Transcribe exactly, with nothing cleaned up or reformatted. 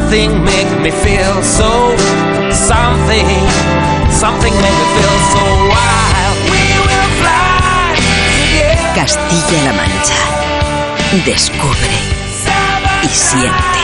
Something make me feel so. Something, something make me feel so wild. We will fly together. Castilla-La Mancha. Descubre y siente.